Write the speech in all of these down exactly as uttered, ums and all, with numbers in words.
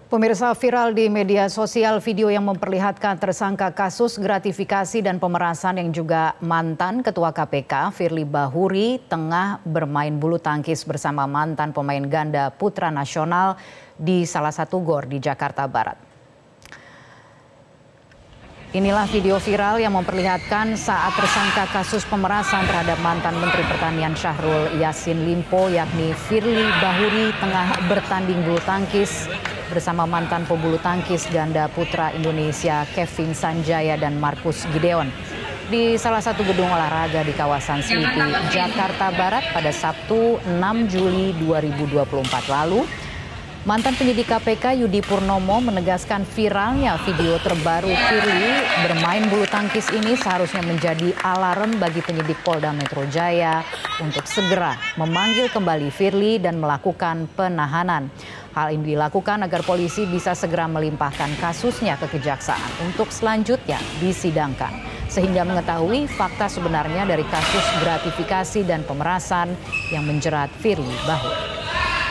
Pemirsa, viral di media sosial video yang memperlihatkan tersangka kasus gratifikasi dan pemerasan yang juga mantan Ketua K P K, Firly Bahuri, tengah bermain bulu tangkis bersama mantan pemain ganda putra nasional di salah satu gor di Jakarta Barat. Inilah video viral yang memperlihatkan saat tersangka kasus pemerasan terhadap mantan Menteri Pertanian Syahrul Yassin Limpo yakni Firly Bahuri tengah bertanding bulu tangkis bersama mantan pebulu tangkis ganda putra Indonesia Kevin Sanjaya dan Marcus Gideon di salah satu gedung olahraga di kawasan Selipi, Jakarta Barat pada Sabtu enam Juli dua ribu dua puluh empat lalu. Mantan penyidik K P K Yudi Purnomo menegaskan viralnya video terbaru Firly bermain bulu tangkis ini seharusnya menjadi alarm bagi penyidik Polda Metro Jaya untuk segera memanggil kembali Firly dan melakukan penahanan. Hal ini dilakukan agar polisi bisa segera melimpahkan kasusnya ke kejaksaan untuk selanjutnya disidangkan, sehingga mengetahui fakta sebenarnya dari kasus gratifikasi dan pemerasan yang menjerat Firly Bahuri.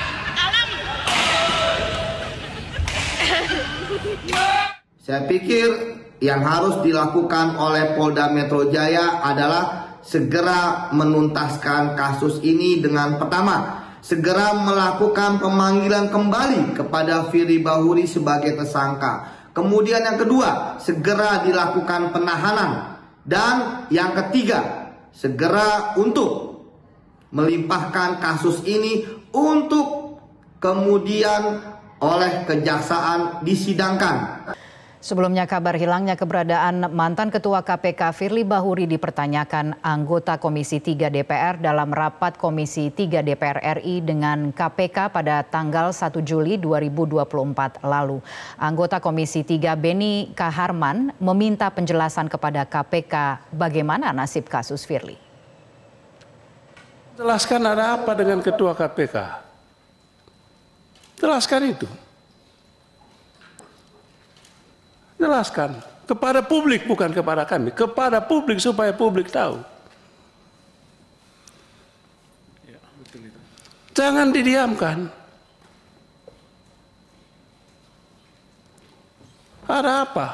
Saya pikir yang harus dilakukan oleh Polda Metro Jaya adalah segera menuntaskan kasus ini dengan pertama, segera melakukan pemanggilan kembali kepada Firly Bahuri sebagai tersangka. Kemudian yang kedua, segera dilakukan penahanan. Dan yang ketiga, segera untuk melimpahkan kasus ini untuk kemudian oleh kejaksaan disidangkan. Sebelumnya kabar hilangnya keberadaan mantan Ketua K P K Firly Bahuri dipertanyakan anggota Komisi tiga D P R dalam rapat Komisi tiga D P R R I dengan K P K pada tanggal satu Juli dua ribu dua puluh empat lalu. Anggota Komisi tiga Beni Kaharman meminta penjelasan kepada K P K bagaimana nasib kasus Firly. Jelaskan ada apa dengan Ketua K P K? Jelaskan itu. Jelaskan kepada publik, bukan kepada kami, kepada publik supaya publik tahu. Ya, betul itu. Jangan didiamkan. Ada apa?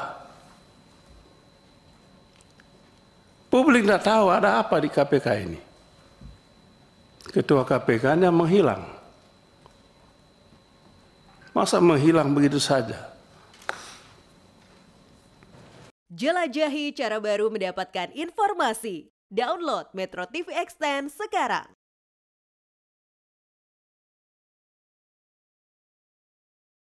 Publik tidak tahu ada apa di K P K ini. Ketua K P K-nya menghilang. Masa menghilang begitu saja? Jelajahi cara baru mendapatkan informasi. Download Metro T V Extend sekarang.